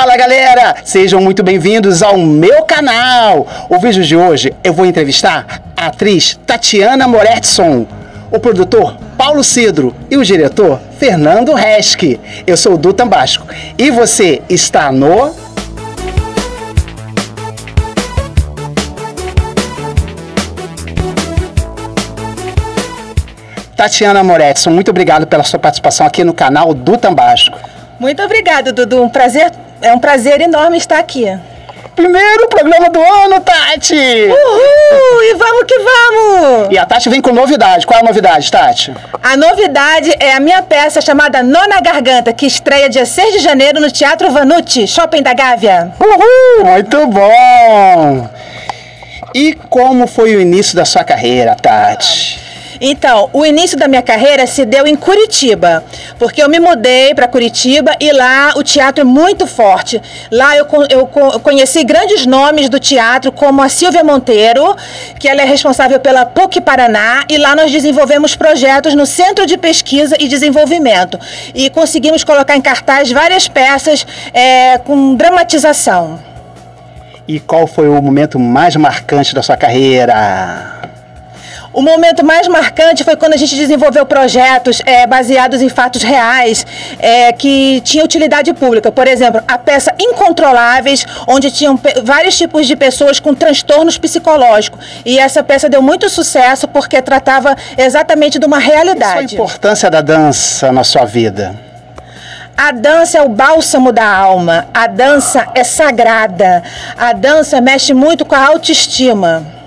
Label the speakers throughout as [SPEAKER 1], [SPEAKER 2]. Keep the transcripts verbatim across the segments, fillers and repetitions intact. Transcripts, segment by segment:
[SPEAKER 1] Fala galera, sejam muito bem-vindos ao meu canal. O vídeo de hoje eu vou entrevistar a atriz Tatiana Moretson, o produtor Paulo Cidro e o diretor Fernando Reschke. Eu sou o Dutan Basco e você está no... Tatiana Moretson, muito obrigado pela sua participação aqui no canal Dutan Basco.
[SPEAKER 2] Muito obrigado, Dudu. Um prazer, é um prazer enorme estar aqui.
[SPEAKER 1] Primeiro programa do ano, Tati!
[SPEAKER 2] Uhul! E vamos que vamos!
[SPEAKER 1] E a Tati vem com novidade. Qual é a novidade, Tati?
[SPEAKER 2] A novidade é a minha peça chamada Nona Garganta, que estreia dia seis de janeiro no Teatro Vanucci, Shopping da Gávea.
[SPEAKER 1] Uhul! Muito bom! E como foi o início da sua carreira, Tati?
[SPEAKER 2] Então, o início da minha carreira se deu em Curitiba, porque eu me mudei para Curitiba e lá o teatro é muito forte. Lá eu, eu conheci grandes nomes do teatro, como a Silvia Monteiro, que ela é responsável pela P U C Paraná, e lá nós desenvolvemos projetos no Centro de Pesquisa e Desenvolvimento. E conseguimos colocar em cartaz várias peças é, com dramatização.
[SPEAKER 1] E qual foi o momento mais marcante da sua carreira?
[SPEAKER 2] O momento mais marcante foi quando a gente desenvolveu projetos é, baseados em fatos reais é, que tinham utilidade pública. Por exemplo, a peça Incontroláveis, onde tinham vários tipos de pessoas com transtornos psicológicos. E essa peça deu muito sucesso porque tratava exatamente de uma realidade.
[SPEAKER 1] Qual a importância da dança na sua vida?
[SPEAKER 2] A dança é o bálsamo da alma. A dança é sagrada. A dança mexe muito com a autoestima.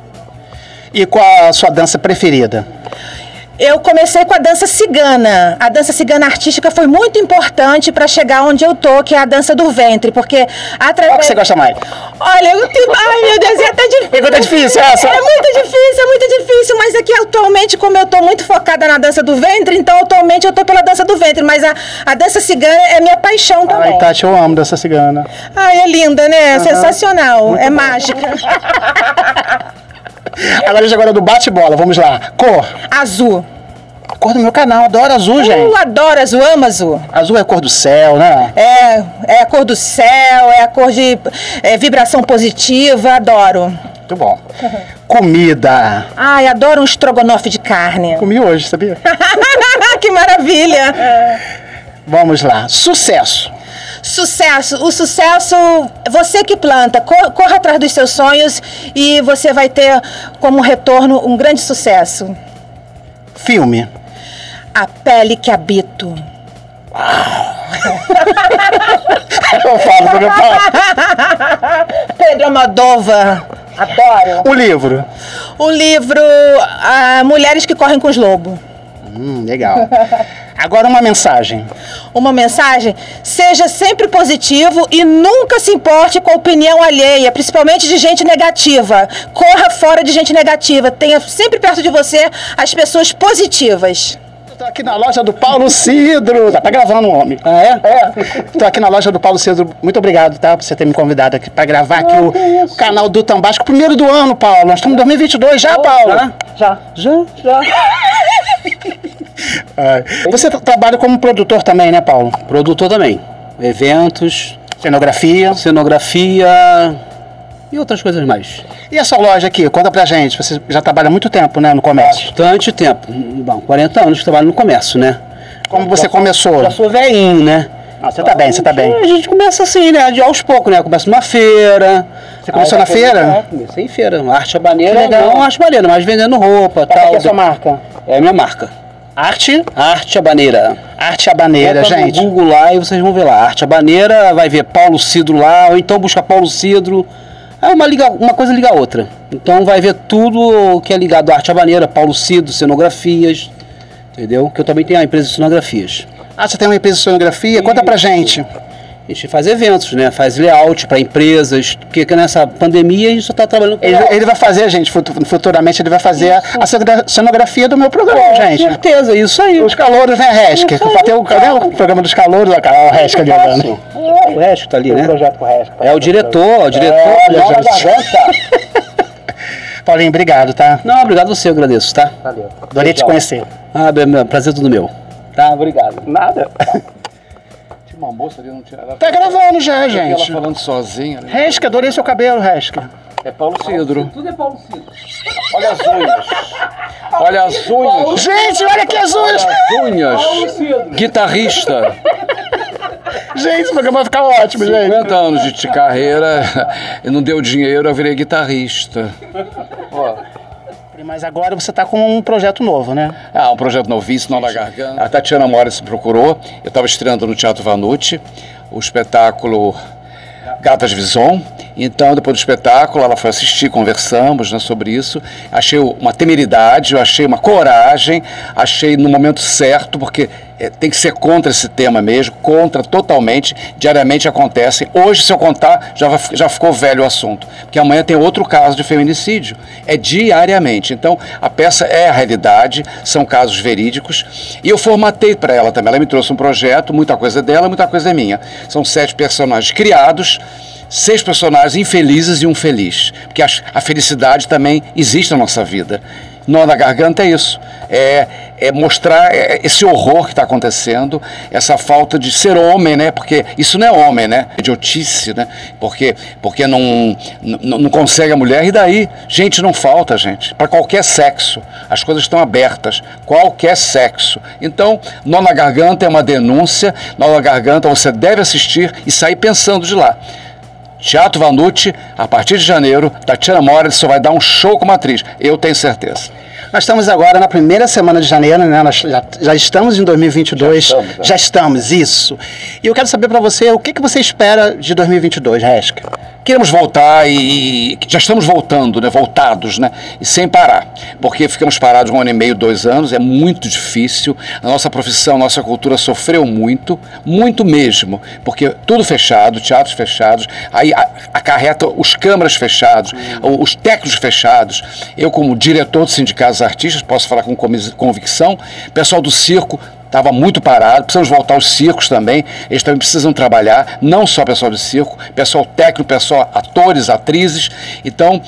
[SPEAKER 1] E qual a sua dança preferida?
[SPEAKER 2] Eu comecei com a dança cigana. A dança cigana artística foi muito importante para chegar onde eu tô, que é a dança do ventre, porque através...
[SPEAKER 1] Qual que você gosta mais?
[SPEAKER 2] Olha, eu tenho... Ai, meu Deus, é até difícil.
[SPEAKER 1] Pergunta difícil essa.
[SPEAKER 2] É muito difícil, é muito difícil, mas aqui atualmente, como eu tô muito focada na dança do ventre, então atualmente eu tô pela dança do ventre, mas a, a dança cigana é minha paixão também.
[SPEAKER 1] Ai, Tati, eu amo dança cigana.
[SPEAKER 2] Ai, é linda, né?
[SPEAKER 1] Uhum.
[SPEAKER 2] Sensacional,
[SPEAKER 1] Muito
[SPEAKER 2] é
[SPEAKER 1] bom.
[SPEAKER 2] mágica.
[SPEAKER 1] Agora a gente agora do bate-bola, vamos lá. Cor?
[SPEAKER 2] Azul.
[SPEAKER 1] A cor do meu canal, adoro azul, gente.
[SPEAKER 2] Eu adoro azul, amo azul.
[SPEAKER 1] Azul é a cor do céu, né?
[SPEAKER 2] É, é a cor do céu, é a cor de é, vibração positiva, adoro.
[SPEAKER 1] Muito bom. Comida.
[SPEAKER 2] Ai, adoro um estrogonofe de carne.
[SPEAKER 1] Comi hoje, sabia?
[SPEAKER 2] Que maravilha.
[SPEAKER 1] É. Vamos lá. Sucesso.
[SPEAKER 2] Sucesso, o sucesso, você que planta, corra atrás dos seus sonhos e você vai ter como retorno um grande sucesso.
[SPEAKER 1] Filme.
[SPEAKER 2] A Pele que Habito.
[SPEAKER 1] Uau. Eu falo, eu falo.
[SPEAKER 2] Pedro Almodóvar, adoro.
[SPEAKER 1] O livro.
[SPEAKER 2] O livro ah, Mulheres que Correm com os Lobos.
[SPEAKER 1] Hum, legal. Agora uma mensagem.
[SPEAKER 2] Uma mensagem? Seja sempre positivo e nunca se importe com a opinião alheia, principalmente de gente negativa. Corra fora de gente negativa. Tenha sempre perto de você as pessoas positivas.
[SPEAKER 1] Estou aqui na loja do Paulo Cidro. Tá gravando, homem. Ah, é? É. Estou aqui na loja do Paulo Cidro. Muito obrigado, tá? Por você ter me convidado aqui para gravar aqui o canal Dutan Basco. Primeiro do ano, Paulo. Nós estamos em dois mil e vinte e dois já, Paulo?
[SPEAKER 2] Já. Já? Já.
[SPEAKER 1] Você trabalha como produtor também, né, Paulo?
[SPEAKER 3] Produtor também. Eventos,
[SPEAKER 1] cenografia.
[SPEAKER 3] Cenografia e outras coisas mais.
[SPEAKER 1] E essa loja aqui, conta pra gente. Você já trabalha há muito tempo, né, no comércio?
[SPEAKER 3] Bastante tempo. Bom, quarenta anos que trabalho no comércio, né?
[SPEAKER 1] Como você
[SPEAKER 3] já
[SPEAKER 1] começou?
[SPEAKER 3] Sou, já sou velhinho, né?
[SPEAKER 1] Ah, você tá bem, você tá bem.
[SPEAKER 3] A gente começa assim, né? De aos poucos, né? Começa numa feira.
[SPEAKER 1] Você começou na feira?
[SPEAKER 3] É, comecei em feira. Arte Habaneira,
[SPEAKER 1] legal.
[SPEAKER 3] Não arte habaneira, mas vendendo roupa,
[SPEAKER 1] Qual
[SPEAKER 3] tal.
[SPEAKER 1] é a sua marca?
[SPEAKER 3] É a minha marca.
[SPEAKER 1] Arte?
[SPEAKER 3] Arte Habaneira.
[SPEAKER 1] Arte Habaneira,
[SPEAKER 3] Bota
[SPEAKER 1] gente.
[SPEAKER 3] no Google lá e vocês vão ver lá. Arte Habaneira, vai ver Paulo Cidro lá, ou então busca Paulo Cidro. É uma, liga, uma coisa liga a outra. Então vai ver tudo que é ligado à Arte Habaneira, Paulo Cidro, cenografias, entendeu? Que eu também tenho a empresa de cenografias.
[SPEAKER 1] Ah, você tem uma empresa de cenografia? Conta pra gente.
[SPEAKER 3] A gente faz eventos, né? Faz layout para empresas, porque nessa pandemia a gente só está trabalhando com
[SPEAKER 1] ele, ele vai fazer, gente, futuramente ele vai fazer a, a cenografia do meu programa,
[SPEAKER 3] com
[SPEAKER 1] gente.
[SPEAKER 3] Com certeza, isso aí.
[SPEAKER 1] Os calouros, né, Reschke? Tem o, né, o programa dos calouros, o Reschke ali andando.
[SPEAKER 3] O Reschke tá ali, né?
[SPEAKER 1] O projeto com o Reschke.
[SPEAKER 3] É o diretor, o diretor.
[SPEAKER 1] Olha, gente. Paulinho, obrigado, tá?
[SPEAKER 3] Não, obrigado você, eu agradeço, tá?
[SPEAKER 1] Valeu. Adorei te conhecer.
[SPEAKER 3] Ah, prazer todo meu. Tá, obrigado.
[SPEAKER 1] Nada.
[SPEAKER 4] Tinha uma moça ali, não tinha... Ela
[SPEAKER 1] Tá gravando já, gente.
[SPEAKER 4] Ela falando sozinha. Né?
[SPEAKER 1] Resca, adorei seu cabelo, Resca.
[SPEAKER 4] É Paulo Cidro.
[SPEAKER 3] Tudo é Paulo Cidro.
[SPEAKER 4] Olha as unhas. Olha as unhas.
[SPEAKER 1] Gente, olha aqui as unhas.
[SPEAKER 4] Olha as unhas. Guitarrista.
[SPEAKER 1] Gente, esse programa vai ficar ótimo, gente.
[SPEAKER 4] cinquenta anos de, de carreira, e não deu dinheiro, eu virei guitarrista. Ó.
[SPEAKER 1] Mas agora você tá com um projeto novo, né?
[SPEAKER 4] Ah, um projeto novíssimo, Nó na Garganta. A Tatiana Moretson me procurou, eu estava estreando no Teatro Vanucci, o espetáculo Gatas Vison. Então, depois do espetáculo, ela foi assistir, conversamos, né, sobre isso. Achei uma temeridade, eu achei uma coragem, achei no momento certo, porque é, tem que ser contra esse tema mesmo, contra totalmente, diariamente acontecem. Hoje, se eu contar, já, vai, já ficou velho o assunto, porque amanhã tem outro caso de feminicídio, é diariamente. Então, a peça é a realidade, são casos verídicos, e eu formatei para ela também. Ela me trouxe um projeto, muita coisa é dela, muita coisa é minha. São sete personagens criados, seis personagens infelizes e um feliz, porque a, a felicidade também existe na nossa vida. Nó na Garganta é isso, é, é mostrar esse horror que está acontecendo, essa falta de ser homem, né? Porque isso não é homem, né? É idiotice, né? Porque, porque não, não, não consegue a mulher, e daí? Gente, não falta, gente, para qualquer sexo, as coisas estão abertas, qualquer sexo. Então, Nó na Garganta é uma denúncia, Nó na Garganta você deve assistir e sair pensando de lá. Teatro Vanucci, a partir de janeiro, Tatiana Moretson vai dar um show como atriz, eu tenho certeza.
[SPEAKER 1] Nós estamos agora na primeira semana de janeiro, né? Nós já, já estamos em dois mil e vinte e dois. Já estamos, né? Já estamos, isso. E eu quero saber para você, o que, que você espera de dois mil e vinte e dois, Resca?
[SPEAKER 4] Queremos voltar e, e já estamos voltando, né? Voltados, né? E sem parar, porque ficamos parados um ano e meio, dois anos, é muito difícil, a nossa profissão, a nossa cultura sofreu muito, muito mesmo, porque tudo fechado, teatros fechados, aí acarreta os câmaras fechados, hum. os técnicos fechados. Eu, como diretor do Sindicato dos Artistas, posso falar com convicção, pessoal do circo estava muito parado, precisamos voltar aos circos também, eles também precisam trabalhar, não só pessoal de circo, pessoal técnico, pessoal, atores, atrizes. Então,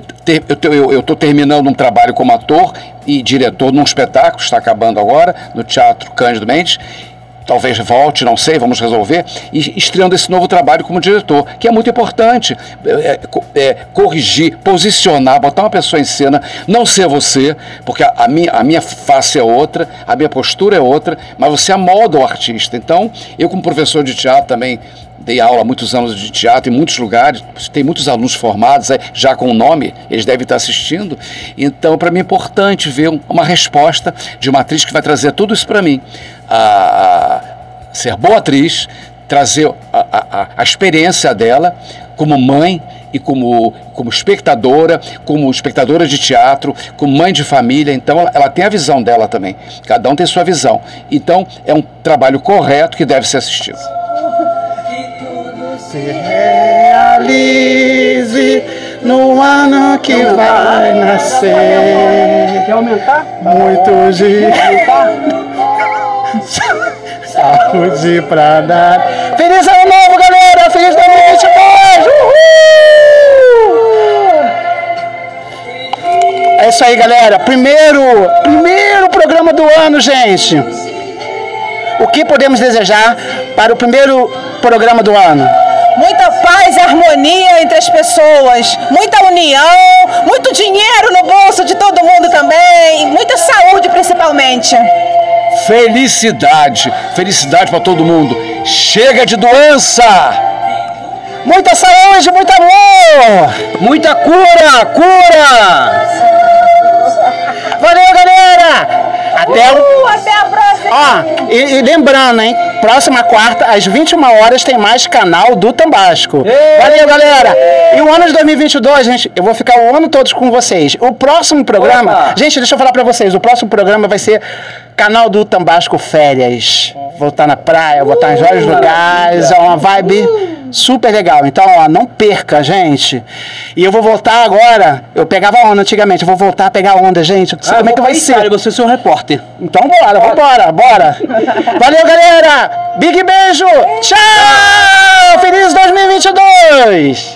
[SPEAKER 4] eu estou terminando um trabalho como ator e diretor num espetáculo, está acabando agora, no Teatro Cândido Mendes, talvez volte, não sei, vamos resolver, e estreando esse novo trabalho como diretor, que é muito importante, é, é, corrigir, posicionar, botar uma pessoa em cena, não ser você, porque a, a, minha, a minha face é outra, a minha postura é outra, mas você amolda o artista. Então, eu como professor de teatro também, dei aula há muitos anos de teatro em muitos lugares, tem muitos alunos formados, já com o nome, eles devem estar assistindo. Então, para mim é importante ver uma resposta de uma atriz que vai trazer tudo isso para mim. A, a ser boa atriz, trazer a, a, a experiência dela como mãe e como, como espectadora, como espectadora de teatro, como mãe de família. Então ela, ela tem a visão dela também, cada um tem sua visão. Então é um trabalho correto que deve ser assistido.
[SPEAKER 1] Se realize no ano que vai nascer.
[SPEAKER 3] Quer aumentar?
[SPEAKER 1] Muito de saúde pra dar. Feliz ano novo, galera! Feliz dois mil e vinte e dois! Uhul! É isso aí, galera. Primeiro, primeiro programa do ano, gente. O que podemos desejar para o primeiro programa do ano?
[SPEAKER 2] Muita paz e harmonia entre as pessoas, muita união, muito dinheiro no bolso de todo mundo também, muita saúde principalmente.
[SPEAKER 4] Felicidade, felicidade para todo mundo. Chega de doença!
[SPEAKER 1] Muita saúde, muito amor!
[SPEAKER 3] Muita cura, cura!
[SPEAKER 1] Valeu, galera! Até, o...
[SPEAKER 2] uh, até a próxima!
[SPEAKER 1] Ó, e, e lembrando, hein? Próxima quarta, às vinte e uma horas, tem mais canal do Tambasco. Ei, Valeu, galera! Ei. E o ano de dois mil e vinte e dois, gente, eu vou ficar o ano todo com vocês. O próximo programa... Opa. Gente, deixa eu falar pra vocês. O próximo programa vai ser canal do Tambasco Férias. Vou estar na praia, vou estar em vários lugares. É uma vibe super legal. Então, ó, não perca, gente. E eu vou voltar agora. Eu pegava onda antigamente. Eu vou voltar a pegar onda, gente.
[SPEAKER 3] Ah, como é que vai ser? Cara, você é seu repórter.
[SPEAKER 1] Então, bora, vambora, bora. Valeu, galera. Big beijo. Tchau. Feliz dois mil e vinte e dois.